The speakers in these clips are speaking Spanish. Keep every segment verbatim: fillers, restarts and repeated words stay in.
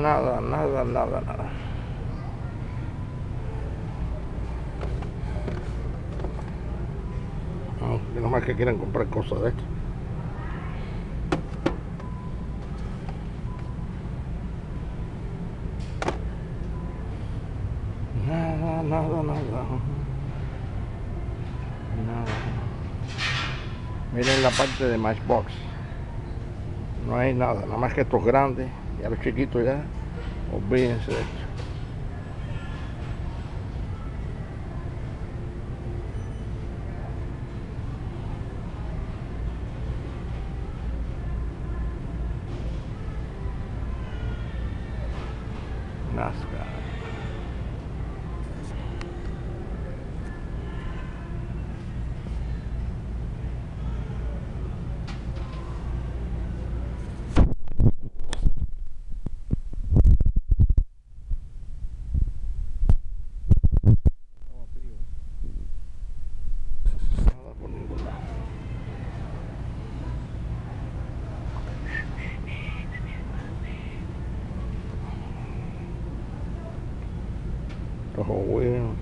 Nada, nada, nada, nada. No, nomás que quieren comprar cosas de esto. Nada, nada, nada. Nada. Miren la parte de Matchbox. No hay nada, nada más que estos grandes. Y a los chiquitos ya, olvídense de esto. NASCAR. Nada por ningún lado. Ojo, bueno.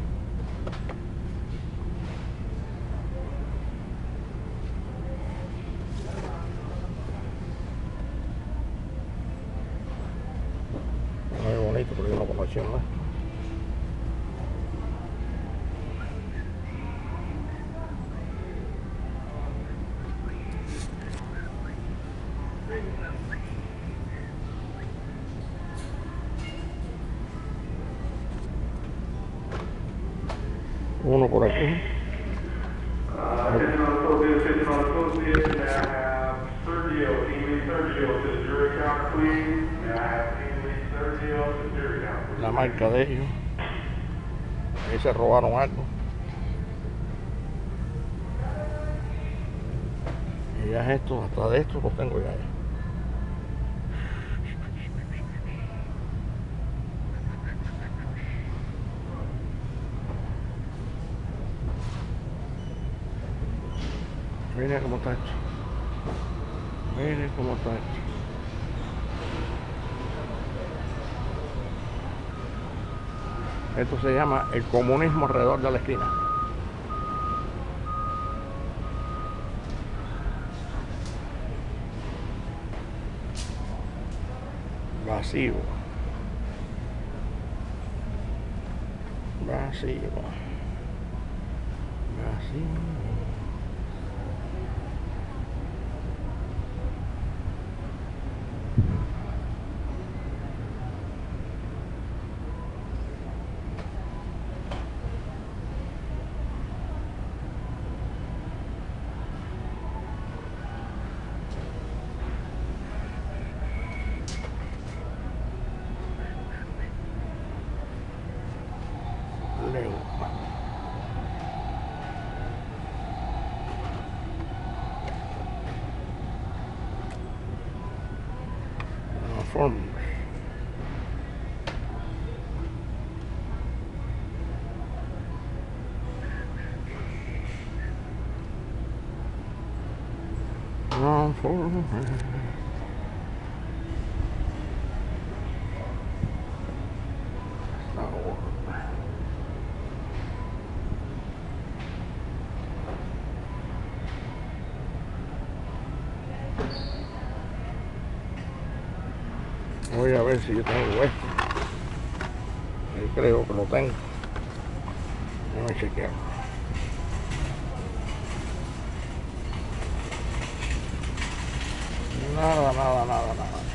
Muy bonito, pero yo no conocía más. Uno por aquí. Uh, fifteen on associates, fifteen on associates, may I have Sergio, team lead Sergio to the jury count, please? May I have team lead Sergio to the jury count, please? La marca de ellos. Ahí se robaron algo. Y ya esto, hasta de esto lo tengo ya. Miren cómo está esto. Miren cómo está esto. Esto se llama el comunismo alrededor de la esquina. Vacío. Vacío. Vacío. Transformers. Transformers. Voy a ver si yo tengo esto. Ahí creo que lo tengo. Voy a chequear. Nada, nada, nada, nada.